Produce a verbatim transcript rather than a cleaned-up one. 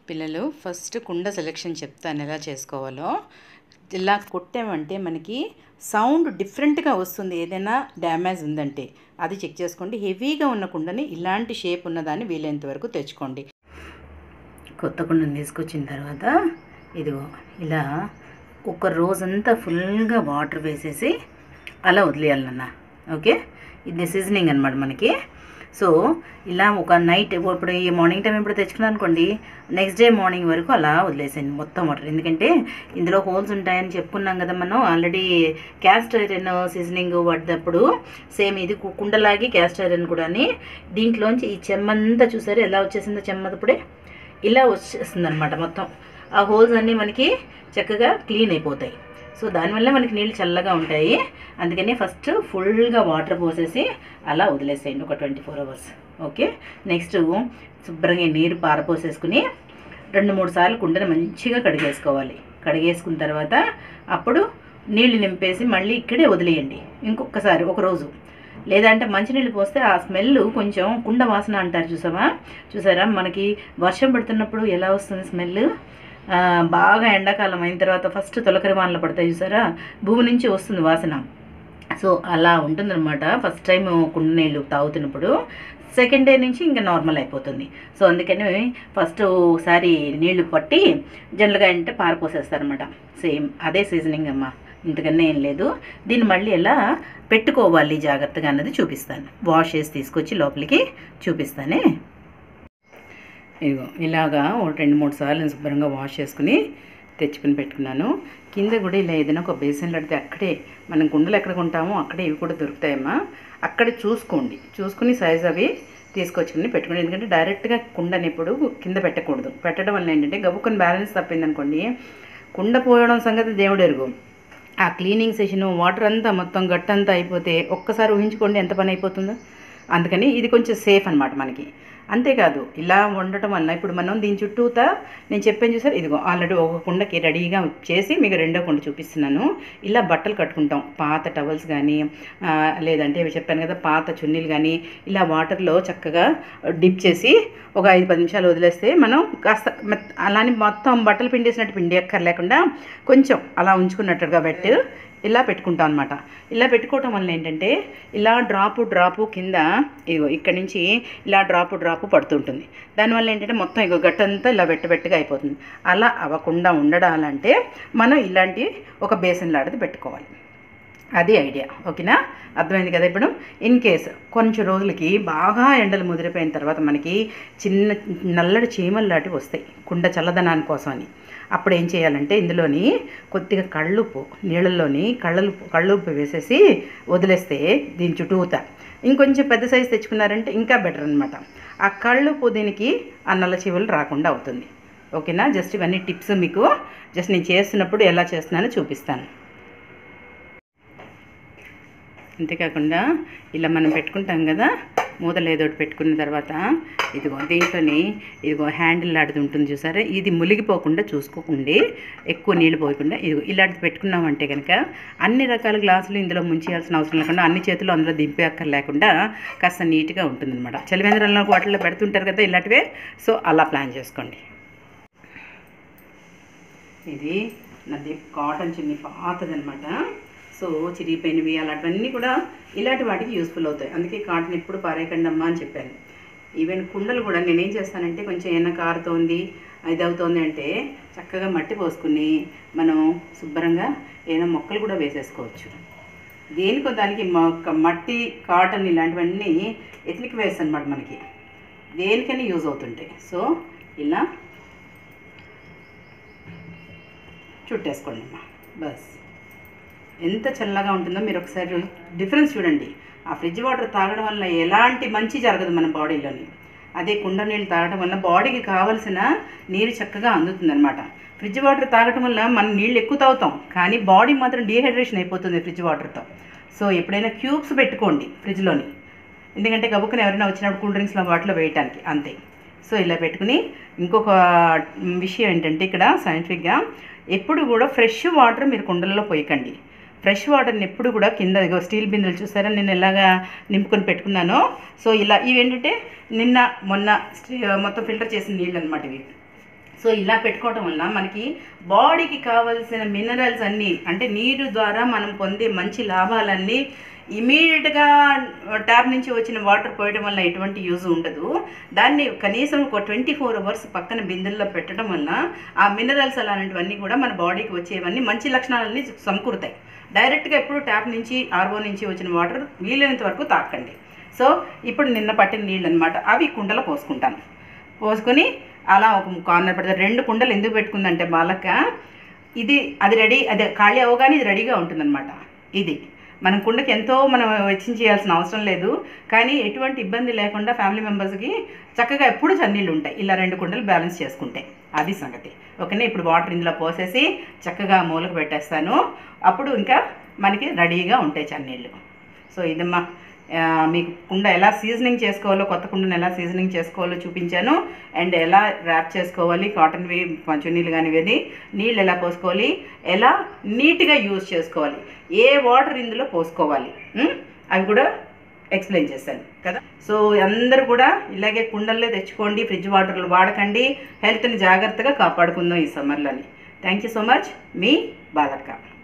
పిల్లలు ఫస్ట్ కుండ సెలెక్షన్ చెప్తాను ఎలా చేసుకోవాలో. ఇలా కొట్టామంటే మనకి సౌండ్ డిఫరెంట్గా వస్తుంది. ఏదైనా డ్యామేజ్ ఉందంటే అది చెక్ చేసుకోండి. హెవీగా ఉన్న కుండని ఇలాంటి షేప్ ఉన్నదాన్ని వీలైనంత వరకు తెచ్చుకోండి. కొత్త కుండని తీసుకొచ్చిన తర్వాత ఇదిగో ఇలా ఒక రోజంతా ఫుల్గా వాటర్ వేసేసి అలా వదిలేయాలన్న. ఓకే, ఇది సీజనింగ్ అనమాట మనకి. సో ఇలా ఒక నైట్ ఇప్పుడు ఈ మార్నింగ్ టైం ఎప్పుడు తెచ్చుకున్నాను అనుకోండి, నెక్స్ట్ డే మార్నింగ్ వరకు అలా వదిలేసాను మొత్తం వాటర్. ఎందుకంటే ఇందులో హోల్స్ ఉంటాయని చెప్పుకున్నాం కదా మనం ఆల్రెడీ. క్యాస్ట్ ఐరన్ సీజనింగ్ వాడినప్పుడు సేమ్ ఇది కుండలాగి క్యాస్ట్ ఐరన్ కూడా దీంట్లోంచి ఈ చెమ్మంతా చూసారు ఎలా వచ్చేసిందో. చెమ్మదప్పుడే ఇలా వచ్చేస్తుంది అనమాట మొత్తం. ఆ హోల్స్ అన్నీ మనకి చక్కగా క్లీన్ అయిపోతాయి. సో దానివల్ల మనకి నీళ్ళు చల్లగా ఉంటాయి. అందుకని ఫస్ట్ ఫుల్గా వాటర్ పోసేసి అలా వదిలేసేయండి ఒక twenty four hours. Okay, next శుభ్రంగా నీరు పారపోసేసుకుని రెండు మూడు సార్లు కుండని మంచిగా కడిగేసుకోవాలి. కడిగేసుకున్న తర్వాత అప్పుడు నీళ్ళు నింపేసి మళ్ళీ ఇక్కడే వదిలేయండి ఇంకొకసారి ఒక రోజు. లేదంటే మంచినీళ్ళు పోస్తే ఆ స్మెల్ కొంచెం కుండ వాసన అంటారు చూసావా చూసారా మనకి వర్షం పడుతున్నప్పుడు ఎలా వస్తుంది స్మెల్. బాగా ఎండాకాలం అయిన తర్వాత ఫస్ట్ తొలకరి వానలు పడతాయి చూసారా, భూమి నుంచి వస్తుంది వాసన. సో అలా ఉంటుందన్నమాట ఫస్ట్ టైం కుండ నీళ్ళు తాగుతున్నప్పుడు. సెకండ్ డే నుంచి ఇంకా నార్మల్ అయిపోతుంది. సో అందుకని ఫస్ట్ ఒకసారి నీళ్లు పట్టి జనరల్గా అంటే పారపోసేస్తారనమాట. సేమ్ అదే సీజనింగ్ అమ్మ, ఇంతకన్నా ఏం లేదు. దీన్ని మళ్ళీ ఎలా పెట్టుకోవాలి జాగ్రత్తగా అన్నది చూపిస్తాను. వాష్ చేసి తీసుకొచ్చి లోపలికి చూపిస్తానే. ఇదిగో ఇలాగా రెండు మూడు సార్లు శుభ్రంగా వాష్ చేసుకుని తెచ్చుకుని పెట్టుకున్నాను. కింద కూడా ఇలా ఏదైనా ఒక బేసిన్లో అడితే అక్కడే మనం కుండలు ఎక్కడ కొంటామో అక్కడే ఇవి కూడా దొరుకుతాయమ్మా. అక్కడే చూసుకోండి, చూసుకుని సైజ్ అవి తీసుకొచ్చుకుని పెట్టుకోండి. ఎందుకంటే డైరెక్ట్గా కుండని ఎప్పుడు కింద పెట్టకూడదు. పెట్టడం వల్ల ఏంటంటే గబుక్కుని బ్యాలెన్స్ తప్పిందనుకోండి, కుండ పోయడం సంగతి దేవుడు ఎరుగు. ఆ క్లీనింగ్ సెషను వాటర్ అంతా మొత్తం గట్టంతా అయిపోతే ఒక్కసారి ఊహించుకోండి ఎంత పని అయిపోతుందో. అందుకని ఇది కొంచెం సేఫ్ అనమాట మనకి. అంతేకాదు ఇలా ఉండటం వల్ల ఇప్పుడు మనం దీని చుట్టూతా నేను చెప్పాను చూసారు, ఇదిగో ఆల్రెడీ ఒక కుండకి రెడీగా చేసి మీకు రెండో కుండ చూపిస్తున్నాను. ఇలా బట్టలు కట్టుకుంటాం, పాత టవల్స్ కానీ లేదంటే ఇవి చెప్పాను కదా పాత చున్నీలు కానీ ఇలా వాటర్లో చక్కగా డిప్ చేసి ఒక ఐదు పది నిమిషాలు వదిలేస్తే మనం కాస్త అలానే మొత్తం బట్టలు పిండేసినట్టు పిండి ఎక్కర్లేకుండా కొంచెం అలా ఉంచుకున్నట్టుగా పెట్టి ఇలా పెట్టుకుంటాం అనమాట. ఇలా పెట్టుకోవటం వల్ల ఏంటంటే ఇలా డ్రాపు డ్రాపు కింద ఇగో ఇక్కడి నుంచి ఇలా డ్రాపు డ్రాపు పడుతుంటుంది. దానివల్ల ఏంటంటే మొత్తం ఇగో గట్టంతా ఇలా వెట్టబెట్టుగా అయిపోతుంది. అలా అవ్వకుండా ఉండడాలంటే మనం ఇలాంటి ఒక బేసిన్ లాంటిది పెట్టుకోవాలి. అది ఐడియా. ఓకేనా, అర్థమైంది కదా. ఇప్పుడు ఇన్ కేసు కొంచెం రోజులకి బాగా ఎండలు ముదిరిపోయిన తర్వాత మనకి చిన్న నల్లటి చీమలు లాంటివి వస్తాయి కుండ చల్లదనాని కోసం అని. అప్పుడు ఏం చేయాలంటే ఇందులోని కొద్దిగా కళ్ళుప్పు నీళ్ళల్లోని కళ్ళుప్పు కళ్ళుప్పు వేసేసి వదిలేస్తే దీని చుట్టూత ఇంకొంచెం పెద్ద సైజు తెచ్చుకున్నారంటే ఇంకా బెటర్ అనమాట. ఆ కళ్ళుప్పు దీనికి ఆ నల్ల చీమలు రాకుండా అవుతుంది. ఓకేనా, జస్ట్ ఇవన్నీ టిప్స్ మీకు జస్ట్ నేను చేస్తున్నప్పుడు ఎలా చేస్తున్నానో చూపిస్తాను. అంతేకాకుండా ఇలా మనం పెట్టుకుంటాం కదా మూతలు ఏదోటి పెట్టుకున్న తర్వాత ఇదిగో దీంట్లోని ఇదిగో హ్యాండిల్ లాంటిది ఉంటుంది చూసారా, ఇది మునిగిపోకుండా చూసుకోకండి, ఎక్కువ నీళ్ళు పోయకుండా. ఇదిగో ఇలాంటిది పెట్టుకున్నామంటే కనుక అన్ని రకాల గ్లాసులు ఇందులో ముంచేయాల్సిన అవసరం లేకుండా అన్ని చేతులు అందులో దింపే అక్కర్ లేకుండా కాస్త నీట్గా ఉంటుందన్నమాట. చలివేంద్రంలో వాటిల్లో పెడుతుంటారు కదా ఇలాంటివే. సో అలా ప్లాన్ చేసుకోండి. ఇది నాది కాటన్ చున్నీ పాతది అనమాట. సో చిరిగిపోయినవి అలాంటివన్నీ కూడా ఇలాంటి వాటికి యూస్ఫుల్ అవుతాయి. అందుకే కాటన్ ఎప్పుడు పారేయకండి అమ్మా అని చెప్పాను. ఈవెన్ కుండలు కూడా నేనేం చేస్తానంటే కొంచెం ఎన్న కారుతోంది ఇది అవుతోంది అంటే చక్కగా మట్టి పోసుకుని మనం శుభ్రంగా ఏదైనా మొక్కలు కూడా వేసేసుకోవచ్చు. దేనికో దానికి మట్టి కాటన్ ఇలాంటివన్నీ ఎత్లికి వేస్తాను అనమాట మనకి, దేనికైనా యూజ్ అవుతుంటాయి. సో ఇలా చుట్టేసుకోండి అమ్మా. బస్ ఎంత చల్లగా ఉంటుందో మీరు ఒకసారి డిఫరెన్స్ చూడండి. ఆ ఫ్రిడ్జ్ వాటర్ తాగడం వల్ల ఎలాంటి మంచి జరగదు మన బాడీలోని. అదే కుండ నీళ్ళు తాగడం వల్ల బాడీకి కావాల్సిన నీరు చక్కగా అందుతుందన్నమాట. ఫ్రిడ్జ్ వాటర్ తాగడం వల్ల మనం నీళ్ళు ఎక్కువ తాగుతాం కానీ బాడీ మాత్రం డీహైడ్రేషన్ అయిపోతుంది ఫ్రిడ్జ్ వాటర్తో. సో ఎప్పుడైనా క్యూబ్స్ పెట్టుకోండి ఫ్రిడ్జ్లోని, ఎందుకంటే గబుక్కని ఎవరైనా వచ్చినప్పుడు కూల్ డ్రింక్స్లో వాటిలో వేయటానికి అంతే. సో ఇలా పెట్టుకుని ఇంకొక విషయం ఏంటంటే ఇక్కడ సైంటిఫిక్గా ఎప్పుడు కూడా ఫ్రెష్ వాటర్ మీరు కుండల్లో పోయకండి. ఫ్రెష్ వాటర్ని ఎప్పుడు కూడా కింద స్టీల్ బిందెలు చూసారా నేను ఎలాగా నింపుకొని పెట్టుకున్నానో. సో ఇలా ఇవి ఏంటంటే నిన్న మొన్న మొత్తం ఫిల్టర్ చేసిన నీళ్ళు అనమాట ఇవి. సో ఇలా పెట్టుకోవటం వల్ల మనకి బాడీకి కావాల్సిన మినరల్స్ అన్నీ, అంటే నీరు ద్వారా మనం పొందే మంచి లాభాలన్నీ ఇమీడియట్గా ట్యాప్ నుంచి వచ్చిన వాటర్ పోయడం వల్ల ఎటువంటి యూజ్ ఉండదు. దాన్ని కనీసం ఒక ట్వంటీ ఫోర్ అవర్స్ పక్కన బిందెల్లో పెట్టడం వల్ల ఆ మినరల్స్ అలాంటివన్నీ కూడా మన బాడీకి వచ్చేవన్నీ మంచి లక్షణాలన్నీ సమకూరుతాయి. డైరెక్ట్గా ఎప్పుడు ట్యాప్ నుంచి ఆర్వో నుంచి వచ్చిన వాటర్ వీలైనంత వరకు తాకండి. సో ఇప్పుడు నిన్న పట్టిన నీళ్ళు అనమాట, అవి కుండలో పోసుకుంటాను. పోసుకొని అలా ఒక కార్నర్ పెడతాను. రెండు కుండలు ఎందుకు పెట్టుకుందంటే బాలక్క, ఇది అది రెడీ, అదే ఖాళీ అవగానే ఇది రెడీగా ఉంటుందన్నమాట. ఇది మనం కుండకి ఎంతో మనం వెచ్చించేయాల్సిన అవసరం లేదు, కానీ ఎటువంటి ఇబ్బంది లేకుండా ఫ్యామిలీ మెంబర్స్కి చక్కగా ఎప్పుడు చన్నీళ్ళు ఉంటాయి ఇలా రెండు కుండలు బ్యాలెన్స్ చేసుకుంటే. అది సంగతి. ఓకేనా, ఇప్పుడు వాటర్ ఇందులో పోసేసి చక్కగా మూలకు పెట్టేస్తాను. అప్పుడు ఇంకా మనకి రెడీగా ఉంటాయి చన్నీళ్ళు. సో ఇదమ్మా మీకు కుండ ఎలా సీజనింగ్ చేసుకోవాలో, కొత్త కుండను ఎలా సీజనింగ్ చేసుకోవాలో చూపించాను. అండ్ ఎలా ర్యాప్ చేసుకోవాలి, కాటన్వి చున్నీలు కానివి, నీళ్ళు ఎలా పోసుకోవాలి, ఎలా నీట్గా యూజ్ చేసుకోవాలి, ఏ వాటర్ ఇందులో పోసుకోవాలి, అవి కూడా ఎక్స్ప్లెయిన్ చేశాను కదా. సో అందరూ కూడా ఇలాగే కుండల్లో తెచ్చుకోండి, ఫ్రిడ్జ్ వాటర్లు వాడకండి, హెల్త్ని జాగ్రత్తగా కాపాడుకుందాం ఈ సమ్మర్లోని. Thank you so much. మీ బాలక్క.